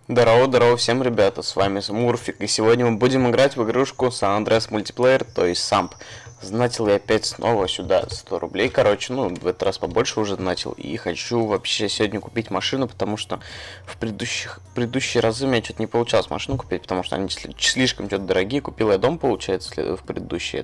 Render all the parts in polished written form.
Здорово, здорово всем, ребята, с вами Мурфик, и сегодня мы будем играть в игрушку San Andreas Multiplayer, то есть SAMP. Знатил я опять снова сюда 100 рублей, короче, ну, в этот раз побольше уже донатил, и хочу вообще сегодня купить машину, потому что в предыдущие разы у меня что-то не получалось машину купить, потому что они слишком что-то дорогие. Купил я дом, получается, в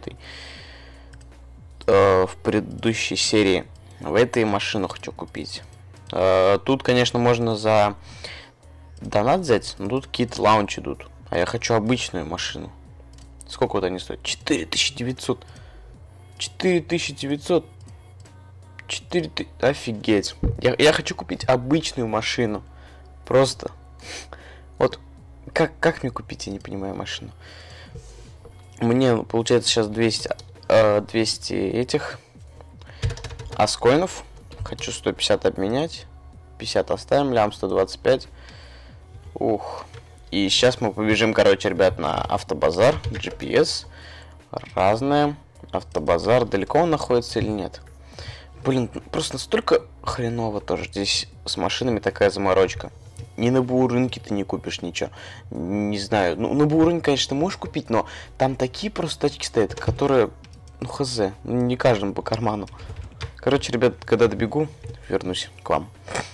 предыдущей серии. В этой машину хочу купить. Тут, конечно, можно за донат взять, но тут какие-то лаунчи идут. А я хочу обычную машину. Сколько вот они стоят? 4900. 4900. 4000. Офигеть. Я хочу купить обычную машину. Просто. Вот. Как мне купить, я не понимаю, машину. Мне, получается, сейчас 200 этих аскоинов. Хочу 150 обменять. 50 оставим, лям 125. Ух. И сейчас мы побежим, короче, ребят, на автобазар. GPS. Разное. Автобазар. Далеко он находится или нет? Блин, просто настолько хреново тоже. Здесь с машинами такая заморочка. Ни на БУ рынке ты не купишь ничего. Не знаю. Ну, на БУ рынке, конечно, можешь купить, но там такие просто тачки стоят, которые... Ну, хз. Не каждому по карману. Короче, ребят, когда добегу, вернусь к вам.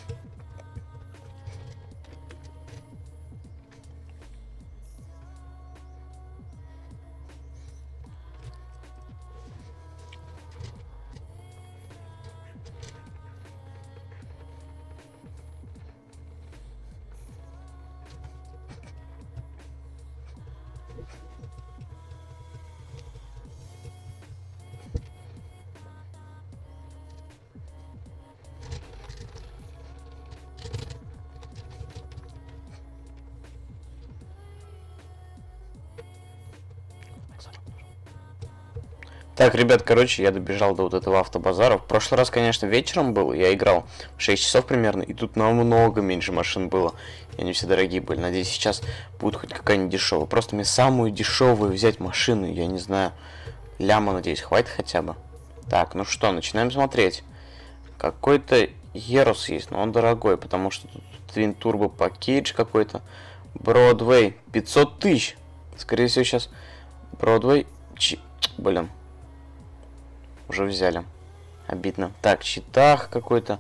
Так, ребят, короче, я добежал до вот этого автобазара. В прошлый раз, конечно, вечером был, я играл в 6 часов примерно, и тут намного меньше машин было. И они все дорогие были. Надеюсь, сейчас будет хоть какая-нибудь дешевая. Просто мне самую дешевую взять машину, я не знаю. Ляма, надеюсь, хватит хотя бы. Так, ну что, начинаем смотреть. Какой-то Ерос есть, но он дорогой, потому что тут Twin Turbo Package какой-то. Бродвей, 500 тысяч. Скорее всего, сейчас Бродвей... Блин. Уже взяли. Обидно. Так, читах какой-то.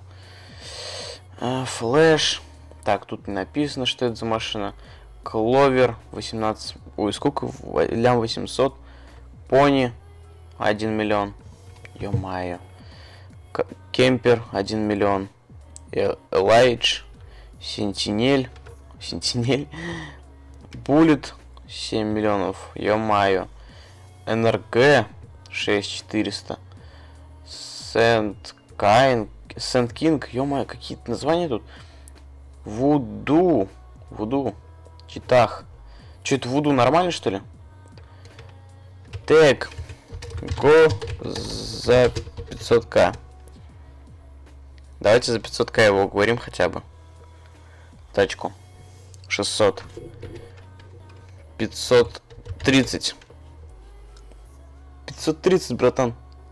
Флэш. Так, тут не написано, что это за машина. Кловер 18. Ой, сколько? Лям 800. Пони 1 миллион. Ё-моё. Кемпер 1 миллион. Элайдж. Сентинель. Сентинель. Буллет 7 миллионов. Ё-моё. НРГ 6400. Сент Кинг, ё-моё, какие-то названия тут. Вуду. Читах. Че это, Вуду нормально, что ли? Так. Го за 500к. Давайте за 500к его уговорим хотя бы. Тачку. 600. 530. 530, братан.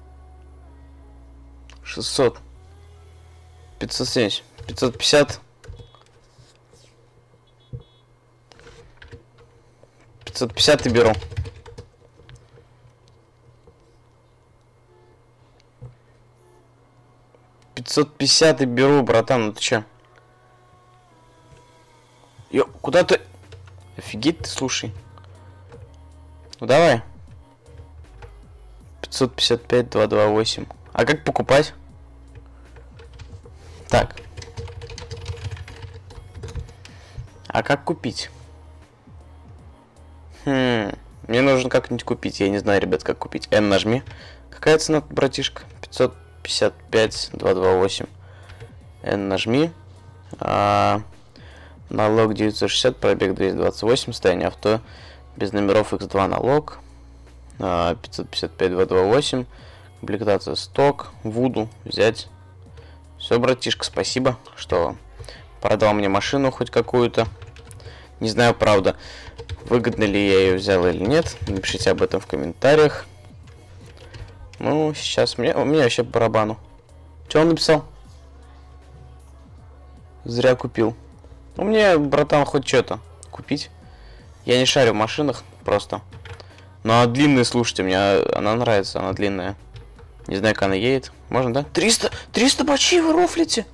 600. 570. 550. 550 и беру. 550 и беру, братан. Ну ты че? Ё, куда ты? Офигеть ты, слушай. Ну давай. 555, 228. А как покупать? Так. А как купить? Мне нужно как-нибудь купить. Я не знаю, ребят, как купить. N нажми. Какая цена, братишка? 555, 228. N нажми. Налог 960, пробег 228, состояние авто. Без номеров X2 налог. 555, 228. Комплектация сток. Вуду взять. Все, братишка, спасибо, что продал мне машину хоть какую-то. Не знаю, правда, выгодно ли я ее взял или нет. Напишите об этом в комментариях. Ну, сейчас у меня вообще по барабану. Что он написал? Зря купил. Ну, мне, братан, хоть что-то купить. Я не шарю в машинах, просто. Но она длинная, слушайте, мне она нравится, она длинная. Не знаю, как она едет. Можно, да? 300 бачей вы рофлите?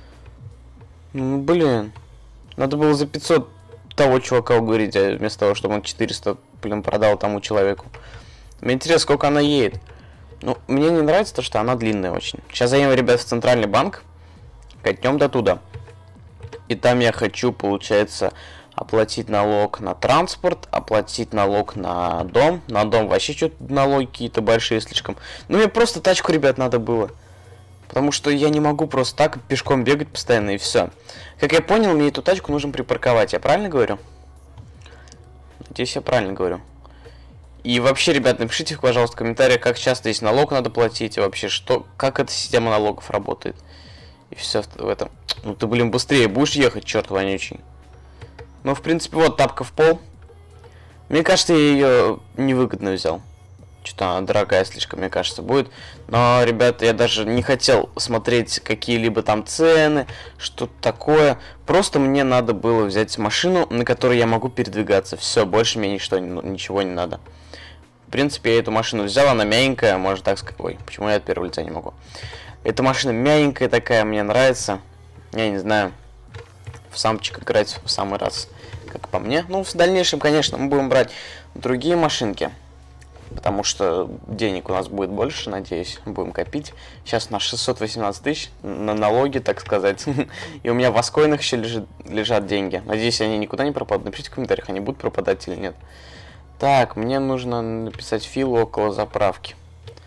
Ну, блин. Надо было за 500 того чувака уговорить, вместо того, чтобы он 400, блин, продал тому человеку. Мне интересно, сколько она едет. Ну, мне не нравится то, что она длинная очень. Сейчас заедем, ребят, в Центральный банк. Катнем до туда. И там я хочу, получается, оплатить налог на транспорт, оплатить налог на дом. На дом вообще что-то налоги какие-то большие слишком. Ну, мне просто тачку, ребят, надо было. Потому что я не могу просто так пешком бегать постоянно, и все. Как я понял, мне эту тачку нужно припарковать. Я правильно говорю? Надеюсь, я правильно говорю. И вообще, ребят, напишите, пожалуйста, в комментариях, как часто здесь налог надо платить, и вообще, что, как эта система налогов работает. И все в этом. Ну ты, блин, быстрее будешь ехать, черт вонючий. Ну, в принципе, вот тапка в пол. Мне кажется, я ее невыгодно взял. Что-то она дорогая слишком, мне кажется, будет. Но, ребята, я даже не хотел смотреть какие-либо там цены, что-то такое. Просто мне надо было взять машину, на которой я могу передвигаться. Все, больше мне ничего не надо. В принципе, я эту машину взял, она мягенькая, можно так сказать. Ой, почему я от первого лица не могу? Эта машина мягенькая такая, мне нравится. Я не знаю, в самчик играть в самый раз, как по мне. Ну, в дальнейшем, конечно, мы будем брать другие машинки. Потому что денег у нас будет больше, надеюсь, будем копить. Сейчас у нас 618 тысяч на налоги, так сказать. И у меня в аскоинах еще лежат деньги. Надеюсь, они никуда не пропадут. Напишите в комментариях, они будут пропадать или нет. Так, мне нужно написать Филу около заправки.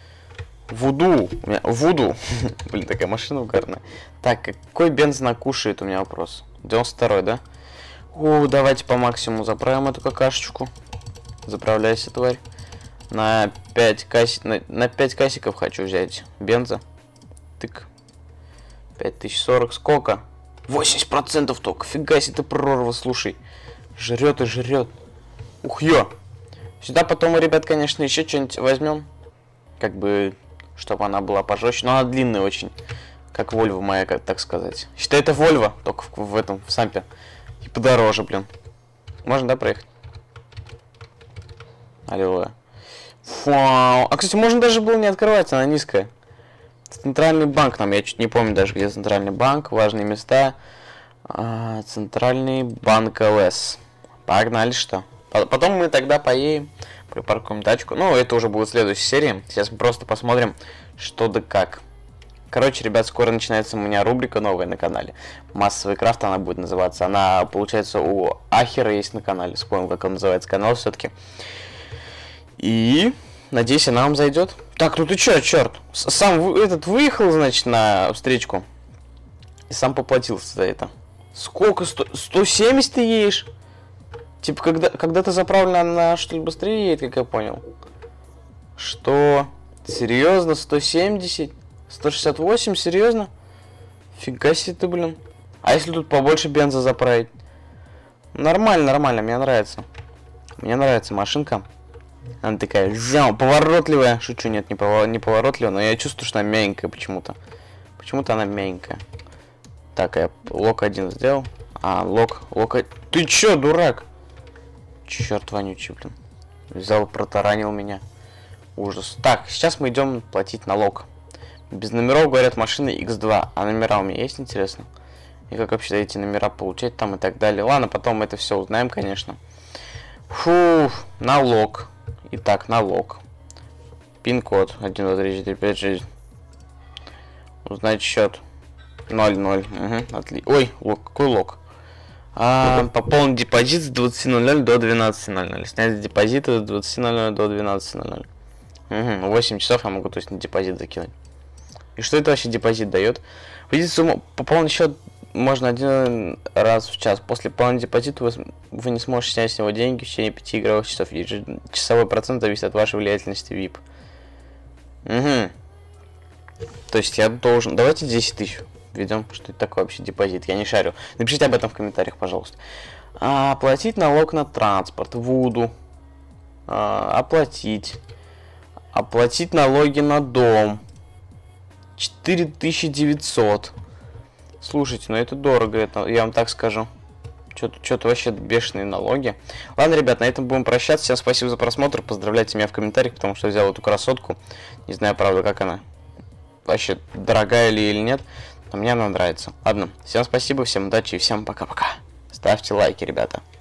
Вуду. Вуду. Блин, такая машина угарная. Так, какой бенз накушает, у меня вопрос. 92-й, да? Давайте по максимуму заправим эту какашечку. Заправляйся, тварь. На 5 кассиков хочу взять бенза. Тык. 5040. Сколько? 80% только. Фига себе ты прорва, слушай. Жрет и жрет. Ух, ё. Сюда потом мы, ребят, конечно, еще что-нибудь возьмем. Как бы, чтобы она была пожестче. Но она длинная очень. Как Volvo моя, так сказать. Считай, это Volvo, только в этом, в сампе. И подороже, блин. Можно, да, проехать? Аллилуйя. Вау. А, кстати, можно даже было не открывать, она низкая. Центральный банк нам, я чуть не помню даже, где Центральный банк, важные места. Центральный банк ЛС. Погнали, что? Потом мы тогда поедем, припаркуем тачку. Ну, это уже будет в следующей серии. Сейчас мы просто посмотрим, что да как. Короче, ребят, скоро начинается у меня рубрика новая на канале. Массовый крафт она будет называться. Она, получается, у Ахера есть на канале. Вспомнил, как он называется канал все-таки. И надеюсь, она вам зайдет. Так, ну ты чё, черт? Сам этот выехал, значит, на встречку. И сам поплатился за это. Сколько? 170 ты едешь? Типа, когда ты заправлена, она что ли быстрее едет, как я понял? Что? Серьезно? 170? 168? Серьезно? Фига себе ты, блин. А если тут побольше бенза заправить? Нормально, нормально, мне нравится. Мне нравится машинка. Она такая, поворотливая. Шучу, нет, не поворотливая, но я чувствую, что она мягенькая почему-то. Почему-то она мягенькая. Так, я лок 1 сделал. Лок. Ты чё, дурак? Черт вонючий, блин. Взял, протаранил меня. Ужас. Так, сейчас мы идем платить налог. Без номеров, говорят, машины X2. А номера у меня есть, интересно? И как вообще эти номера получать там и так далее. Ладно, потом мы это все узнаем, конечно. Фух, налог. Итак, налог. Пин-код 1, 2, 3, 4, 5, 6. Узнать счет. 0,0. Отлично. Ой, лог, какой лог? Пополнить депозит с 20:00 до 12:00. Снять депозит с 20:00 до 12:00. 8 часов я могу, то есть, на депозит закинуть. И что это вообще депозит дает? Видите сумму, пополнить счет можно 1 раз в час. После пополнения депозита вы не сможете снять с него деньги в течение 5 игровых часов. Часовой процент зависит от вашей влиятельности VIP. То есть я должен... Давайте 10 тысяч введем. Что это такое вообще депозит? Я не шарю. Напишите об этом в комментариях, пожалуйста. Оплатить налог на транспорт. Вуду. Оплатить. Оплатить налоги на дом. 4900. Слушайте, ну это дорого, это, я вам так скажу. Что-то вообще бешеные налоги. Ладно, ребят, на этом будем прощаться. Всем спасибо за просмотр. Поздравляйте меня в комментариях, потому что взял эту красотку. Не знаю, правда, как она. Вообще, дорогая ли или нет. Но мне она нравится. Ладно, всем спасибо, всем удачи и всем пока-пока. Ставьте лайки, ребята.